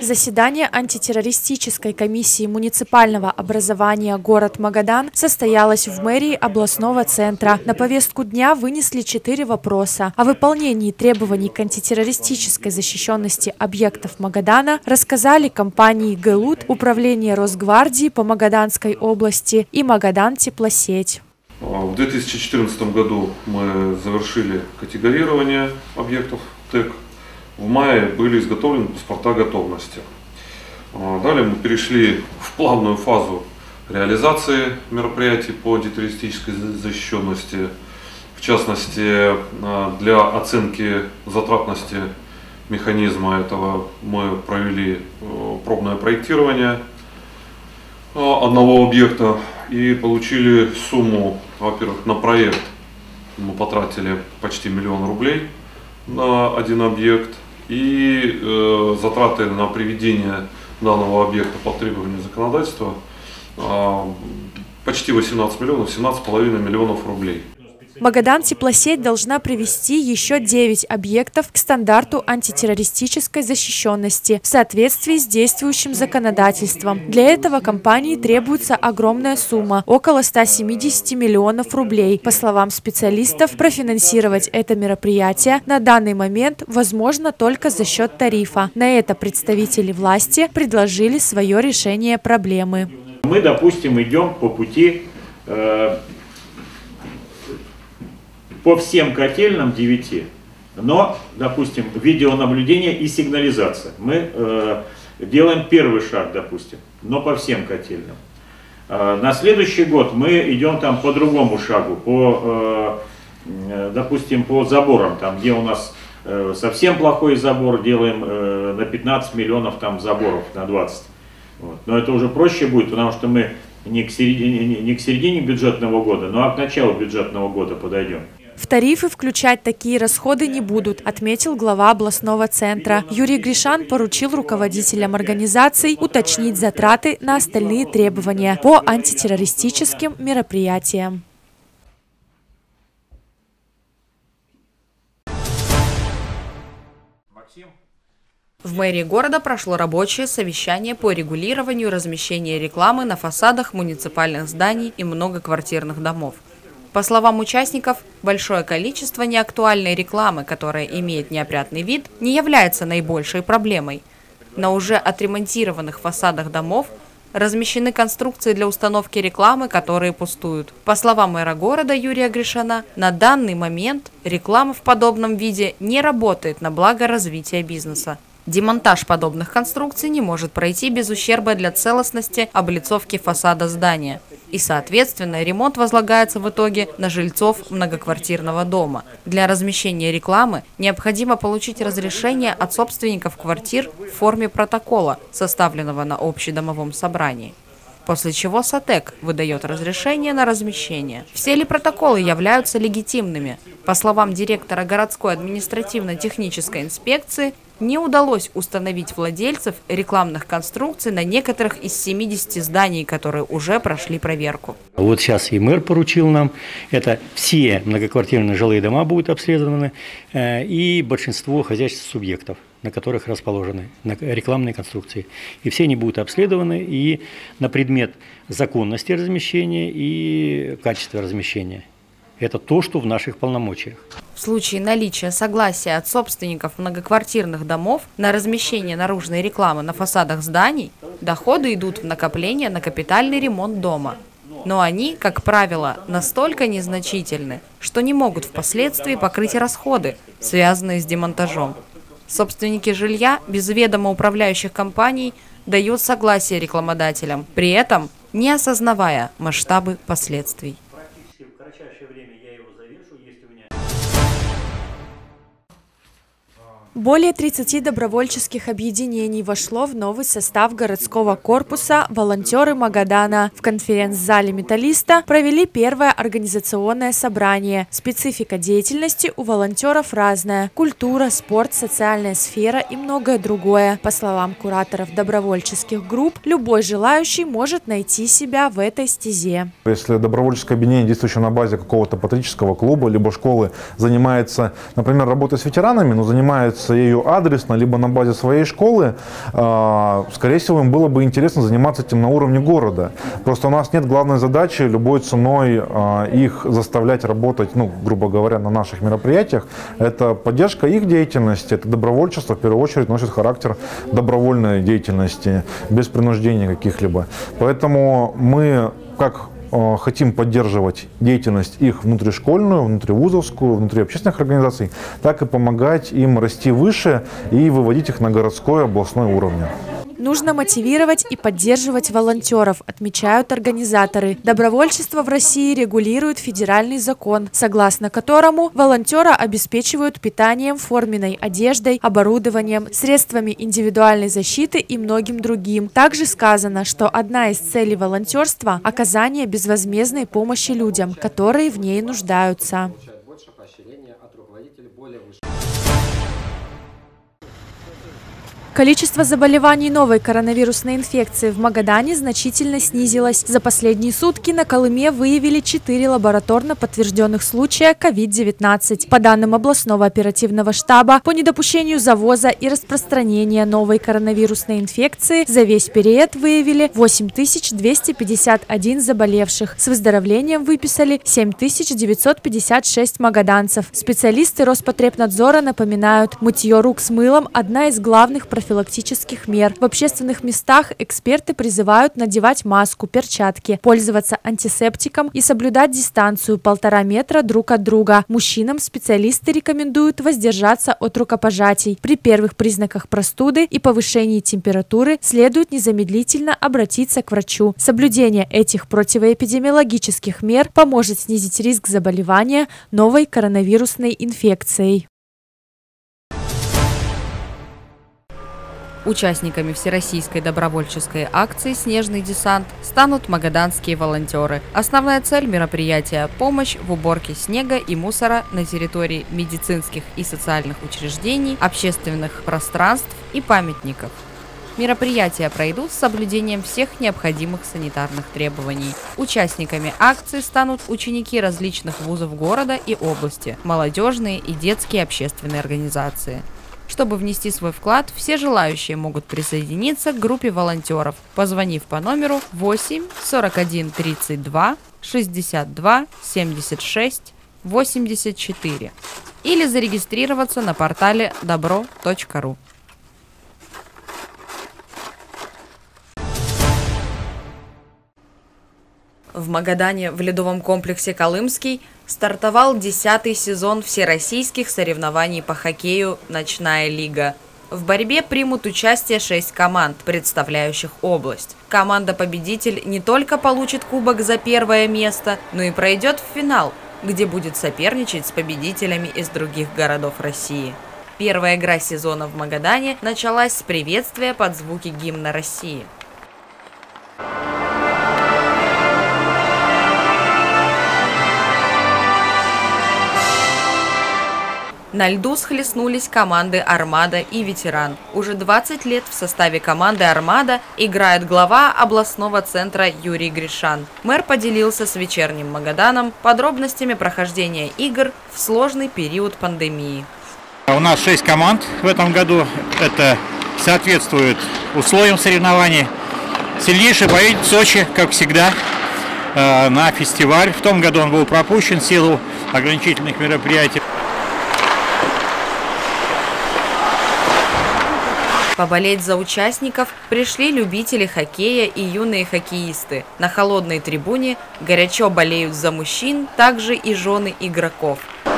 Заседание антитеррористической комиссии муниципального образования город Магадан состоялось в мэрии областного центра. На повестку дня вынесли 4 вопроса. О выполнении требований к антитеррористической защищенности объектов Магадана рассказали компании ГЭЛУТ, Управление Росгвардии по Магаданской области и Магадан Теплосеть. В 2014 году мы завершили категорирование объектов ТЭК. В мае были изготовлены паспорта готовности. Далее мы перешли в плавную фазу реализации мероприятий по антитеррористической защищенности. В частности, для оценки затратности механизма этого мы провели пробное проектирование одного объекта и получили сумму, во-первых, на проект мы потратили почти 1 000 000 рублей на один объект, и затраты на приведение данного объекта по требованию законодательства почти 18 миллионов, 17,5 миллионов рублей. Магадан Теплосеть должна привести еще 9 объектов к стандарту антитеррористической защищенности в соответствии с действующим законодательством. Для этого компании требуется огромная сумма – около 170 миллионов рублей. По словам специалистов, профинансировать это мероприятие на данный момент возможно только за счет тарифа. На это представители власти предложили свое решение проблемы. Мы, допустим, идем по пути по всем котельным 9, но, допустим, видеонаблюдение и сигнализация. Мы делаем первый шаг, допустим, но по всем котельным. На следующий год мы идем там по другому шагу, допустим, по заборам, там, где у нас совсем плохой забор, делаем на 15 миллионов там заборов, на 20. Вот. Но это уже проще будет, потому что мы не к середине бюджетного года, но к началу бюджетного года подойдем. В тарифы включать такие расходы не будут, отметил глава областного центра. Юрий Гришан поручил руководителям организаций уточнить затраты на остальные требования по антитеррористическим мероприятиям. В мэрии города прошло рабочее совещание по регулированию размещения рекламы на фасадах муниципальных зданий и многоквартирных домов. По словам участников, большое количество неактуальной рекламы, которая имеет неопрятный вид, не является наибольшей проблемой. На уже отремонтированных фасадах домов размещены конструкции для установки рекламы, которые пустуют. По словам мэра города Юрия Гришана, на данный момент реклама в подобном виде не работает на благо развития бизнеса. Демонтаж подобных конструкций не может пройти без ущерба для целостности облицовки фасада здания. И, соответственно, ремонт возлагается в итоге на жильцов многоквартирного дома. Для размещения рекламы необходимо получить разрешение от собственников квартир в форме протокола, составленного на общедомовом собрании. После чего САТЭК выдает разрешение на размещение. Все ли протоколы являются легитимными? По словам директора городской административно-технической инспекции, не удалось установить владельцев рекламных конструкций на некоторых из 70 зданий, которые уже прошли проверку. Вот сейчас и мэр поручил нам, это все многоквартирные жилые дома будут обследованы и большинство хозяйственных субъектов, на которых расположены рекламные конструкции. И все они будут обследованы и на предмет законности размещения и качества размещения. Это то, что в наших полномочиях. В случае наличия согласия от собственников многоквартирных домов на размещение наружной рекламы на фасадах зданий, доходы идут в накопление на капитальный ремонт дома. Но они, как правило, настолько незначительны, что не могут впоследствии покрыть расходы, связанные с демонтажом. Собственники жилья без ведома управляющих компаний дают согласие рекламодателям, при этом не осознавая масштабы последствий. Более 30 добровольческих объединений вошло в новый состав городского корпуса «Волонтеры Магадана». В конференц-зале «Металлиста» провели первое организационное собрание. Специфика деятельности у волонтеров разная – культура, спорт, социальная сфера и многое другое. По словам кураторов добровольческих групп, любой желающий может найти себя в этой стезе. Если добровольческое объединение, действующее на базе какого-то патриотического клуба либо школы, занимается, например, работой с ветеранами, но занимается пользуются ею адресно, либо на базе своей школы, скорее всего, им было бы интересно заниматься этим на уровне города. Просто у нас нет главной задачи любой ценой их заставлять работать, грубо говоря, на наших мероприятиях. Это поддержка их деятельности, это добровольчество, в первую очередь, носит характер добровольной деятельности, без принуждения каких-либо. Поэтому мы, как хотим поддерживать деятельность их внутришкольную, внутривузовскую, внутри общественных организаций, так и помогать им расти выше и выводить их на городской, областной уровень. Нужно мотивировать и поддерживать волонтеров, отмечают организаторы. Добровольчество в России регулирует федеральный закон, согласно которому волонтера обеспечивают питанием, форменной одеждой, оборудованием, средствами индивидуальной защиты и многим другим. Также сказано, что одна из целей волонтерства – оказание безвозмездной помощи людям, которые в ней нуждаются. Количество заболеваний новой коронавирусной инфекцией в Магадане значительно снизилось. За последние сутки на Колыме выявили 4 лабораторно подтвержденных случая COVID-19. По данным областного оперативного штаба, по недопущению завоза и распространения новой коронавирусной инфекции за весь период выявили 8251 заболевших. С выздоровлением выписали 7956 магаданцев. Специалисты Роспотребнадзора напоминают, мытье рук с мылом – одна из главных профилактических мер. В общественных местах эксперты призывают надевать маску, перчатки, пользоваться антисептиком и соблюдать дистанцию 1,5 метра друг от друга. Мужчинам специалисты рекомендуют воздержаться от рукопожатий. При первых признаках простуды и повышении температуры следует незамедлительно обратиться к врачу. Соблюдение этих противоэпидемиологических мер поможет снизить риск заболевания новой коронавирусной инфекцией. Участниками всероссийской добровольческой акции «Снежный десант» станут магаданские волонтеры. Основная цель мероприятия – помощь в уборке снега и мусора на территории медицинских и социальных учреждений, общественных пространств и памятников. Мероприятия пройдут с соблюдением всех необходимых санитарных требований. Участниками акции станут ученики различных вузов города и области, молодежные и детские общественные организации. Чтобы внести свой вклад, все желающие могут присоединиться к группе волонтеров, позвонив по номеру 8 41 32 62 76 84 или зарегистрироваться на портале добро.ру. В Магадане в ледовом комплексе «Колымский» стартовал 10-й сезон всероссийских соревнований по хоккею «Ночная лига». В борьбе примут участие 6 команд, представляющих область. Команда-победитель не только получит кубок за первое место, но и пройдет в финал, где будет соперничать с победителями из других городов России. Первая игра сезона в Магадане началась с приветствия под звуки гимна России. На льду схлестнулись команды «Армада» и «Ветеран». Уже 20 лет в составе команды «Армада» играет глава областного центра Юрий Гришан. Мэр поделился с «Вечерним Магаданом» подробностями прохождения игр в сложный период пандемии. У нас 6 команд в этом году. Это соответствует условиям соревнований. Сильнейший поедет в Сочи, как всегда, на фестиваль. В том году он был пропущен в силу ограничительных мероприятий. Поболеть за участников пришли любители хоккея и юные хоккеисты. На холодной трибуне горячо болеют за мужчин, также и жены игроков.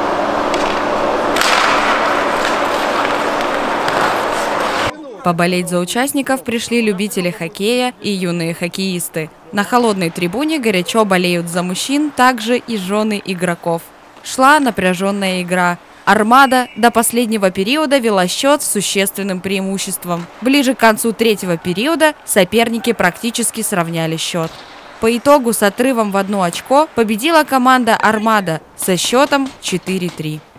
Поболеть за участников пришли любители хоккея и юные хоккеисты. На холодной трибуне горячо болеют за мужчин, также и жены игроков. Шла напряженная игра. «Армада» до последнего периода вела счет с существенным преимуществом. Ближе к концу третьего периода соперники практически сравняли счет. По итогу с отрывом в 1 очко победила команда «Армада» со счетом 4-3.